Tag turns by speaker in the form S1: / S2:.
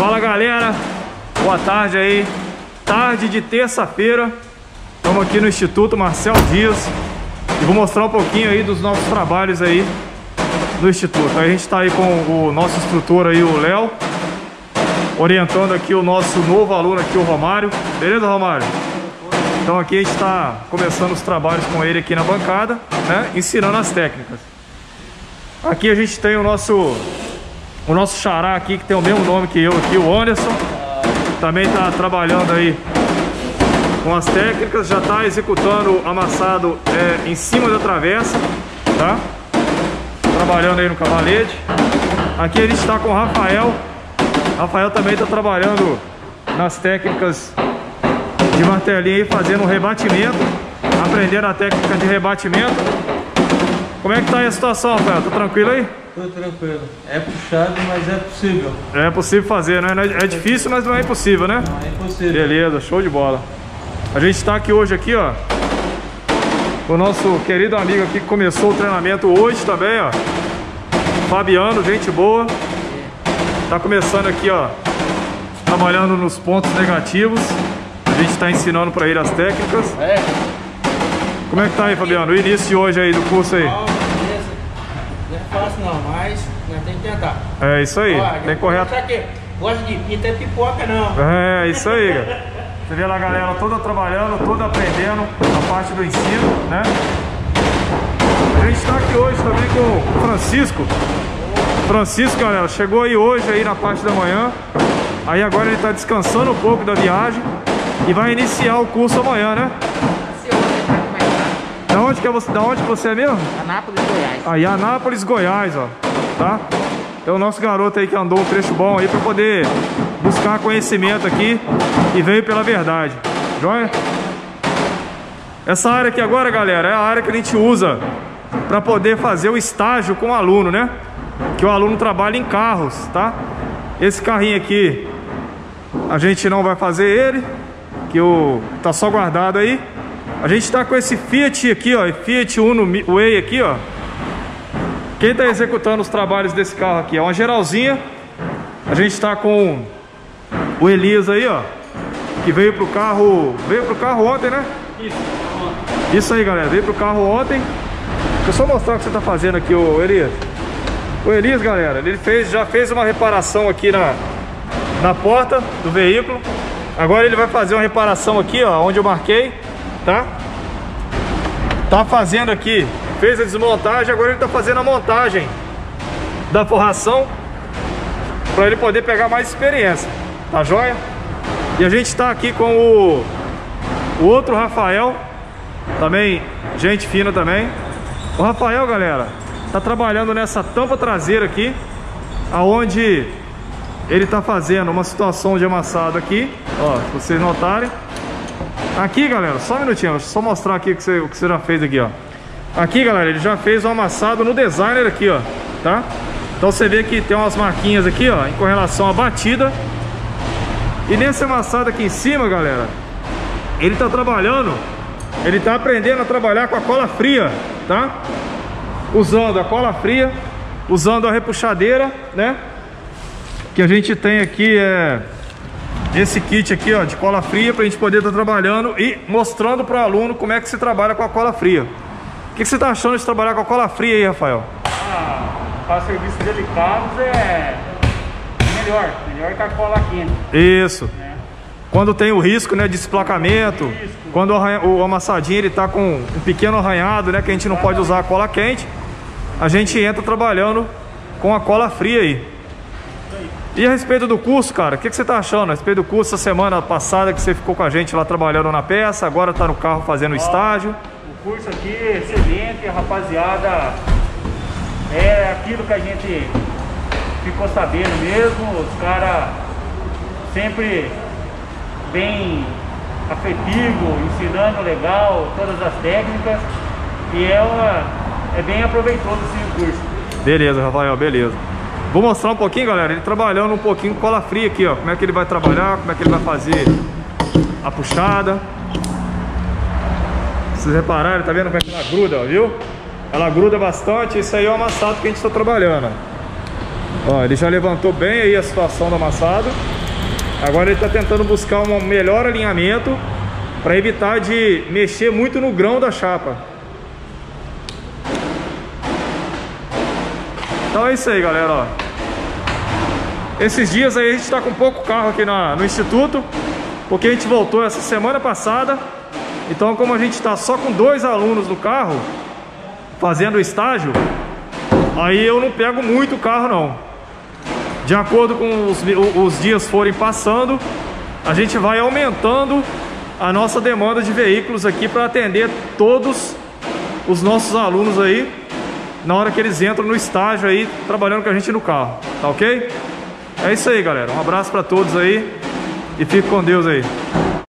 S1: Fala galera, boa tarde aí, tarde de terça-feira. Estamos aqui no Instituto Marcel Dias e vou mostrar um pouquinho aí dos nossos trabalhos aí no Instituto. A gente está aí com o nosso instrutor aí, o Léo, orientando aqui o nosso novo aluno aqui, o Romário. Beleza, Romário? Então aqui a gente está começando os trabalhos com ele aqui na bancada, né? Ensinando as técnicas. Aqui a gente tem o nosso xará aqui, que tem o mesmo nome que eu aqui, o Anderson. Também está trabalhando aí com as técnicas, já está executando amassado em cima da travessa, tá? Trabalhando aí no cavalete. Aqui a gente está com o Rafael. Rafael também está trabalhando nas técnicas de martelinho aí, fazendo um rebatimento, aprendendo a técnica de rebatimento. Como é que tá aí a situação, Rafael? Tá tranquilo aí?
S2: Tô tranquilo. É puxado, mas é possível.
S1: É possível fazer, né? É difícil, mas não é impossível, né?
S2: Não, é impossível.
S1: Beleza, show de bola. A gente tá aqui hoje aqui, ó, com o nosso querido amigo aqui que começou o treinamento hoje também, ó, Fabiano, gente boa. Tá começando aqui, ó, trabalhando nos pontos negativos. A gente tá ensinando pra ele as técnicas. Como é que tá aí, Fabiano? O início de hoje aí do curso aí?
S2: Não é fácil não, mas nós temos que tentar.
S1: É isso aí, tem que correr.
S2: Gosta de pita é pipoca não.
S1: É isso aí, cara. Você vê lá a galera toda trabalhando, toda aprendendo a parte do ensino, né? A gente tá aqui hoje também com o Francisco. Francisco, galera, chegou aí hoje aí na parte da manhã. Aí agora ele tá descansando um pouco da viagem e vai iniciar o curso amanhã, né? Da onde que você é mesmo?
S3: Anápolis, Goiás.
S1: Aí, Anápolis, Goiás, ó. Tá? Tem o nosso garoto aí que andou um trecho bom aí pra poder buscar conhecimento aqui e veio pela verdade. Joia? Essa área aqui agora, galera, é a área que a gente usa pra poder fazer o estágio com o aluno, né? Que o aluno trabalha em carros, tá? Esse carrinho aqui a gente não vai fazer ele, que tá só guardado aí. A gente tá com esse Fiat aqui, ó, Fiat Uno Way aqui, ó. Quem tá executando os trabalhos desse carro aqui é uma geralzinha. A gente tá com o Elias aí, ó, que veio pro carro ontem, né? Isso aí, galera, veio pro carro ontem. Deixa eu só mostrar o que você tá fazendo aqui, o Elias. O Elias, galera, ele já fez uma reparação aqui na porta do veículo. Agora ele vai fazer uma reparação aqui, ó, onde eu marquei. Tá fazendo aqui, fez a desmontagem, agora ele tá fazendo a montagem da forração para ele poder pegar mais experiência, tá joia? E a gente tá aqui com o outro Rafael, também gente fina também. O Rafael, galera, tá trabalhando nessa tampa traseira aqui, aonde ele tá fazendo uma situação de amassado aqui, ó, se vocês notarem. Aqui, galera, só um minutinho, deixa eu só mostrar aqui o que você já fez aqui, ó. Aqui, galera, ele já fez o amassado no designer aqui, ó, tá? Então você vê que tem umas marquinhas aqui, ó, em correlação à batida. E nesse amassado aqui em cima, galera, ele tá trabalhando, ele tá aprendendo a trabalhar com a cola fria, tá? Usando a cola fria, usando a repuxadeira, né? Que a gente tem aqui esse kit aqui, ó, de cola fria, pra gente poder estar trabalhando e mostrando para o aluno como é que se trabalha com a cola fria. O que você tá achando de trabalhar com a cola fria aí, Rafael?
S3: Para serviços delicados é melhor que a cola quente.
S1: Isso. Quando tem o risco, né, de desplacamento, quando o amassadinho ele tá com um pequeno arranhado, né, que a gente não pode usar a cola quente, a gente entra trabalhando com a cola fria aí. E a respeito do curso, cara, o que você tá achando a respeito do curso? Essa semana passada que você ficou com a gente lá trabalhando na peça, agora tá no carro fazendo o estágio.
S3: O curso aqui é excelente, rapaziada. É aquilo que a gente ficou sabendo mesmo. Os caras sempre bem afetivo, ensinando legal todas as técnicas. E é bem aproveitoso sim o curso.
S1: Beleza, Rafael, beleza. Vou mostrar um pouquinho, galera, ele trabalhando um pouquinho com cola fria aqui, ó. Como é que ele vai trabalhar, como é que ele vai fazer a puxada. Vocês repararam, tá vendo como é que ela gruda, ó, viu? Ela gruda bastante, isso aí é o amassado que a gente está trabalhando. Ó, ele já levantou bem aí a situação do amassado. Agora ele está tentando buscar um melhor alinhamento para evitar de mexer muito no grão da chapa. Então é isso aí, galera, ó. Esses dias aí a gente está com pouco carro aqui no Instituto, porque a gente voltou essa semana passada. Então, como a gente está só com 2 alunos no carro fazendo o estágio, aí eu não pego muito o carro não. De acordo com os dias forem passando, a gente vai aumentando a nossa demanda de veículos aqui para atender todos os nossos alunos aí na hora que eles entram no estágio aí, trabalhando com a gente no carro, tá ok? É isso aí, galera. Um abraço para todos aí e fique com Deus aí.